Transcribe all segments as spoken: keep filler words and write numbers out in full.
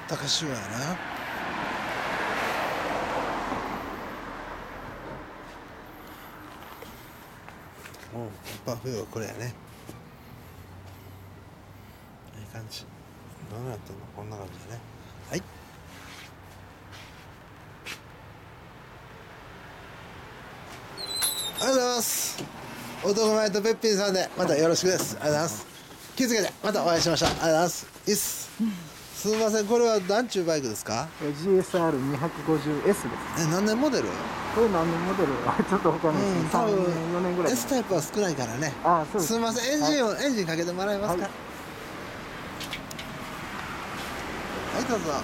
高潮やな。おう、バフよ、これやね。いい感じ。どうなってんの？こんな感じだね。はい。ありがとうございます。男前とペッピンさんでまたよろしくです。ありがとうございます。気をつけてまたお会いしました。ありがとうございます。いっす。すみません、これは何ちゅうバイクですか？ ジーエスアールにひゃくごじゅうエス です。 え、何年モデル？ これ何年モデルはちょっと他のうん、 さんねん多分よねんぐらい。 S タイプは少ないからね。 ああ、そうです。 すみません、エンジンを、はい、エンジンかけてもらえますか？はい、はい、どうぞ。い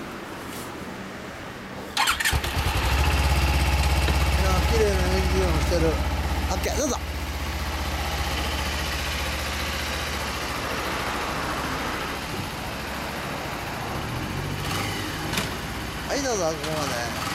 や、綺麗なエンジン音してる。オッケー、どうぞ。はい、どうぞ、ここまで。